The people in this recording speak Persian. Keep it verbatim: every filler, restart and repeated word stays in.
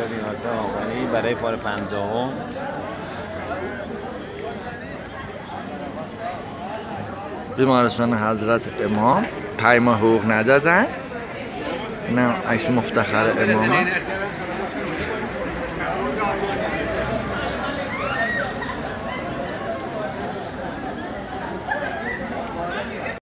شدیم واسه آقایی برای بار پنجاهم. بیمارستان حضرت امام پیما حقوق ندادن. نه عکس مفتخر امام.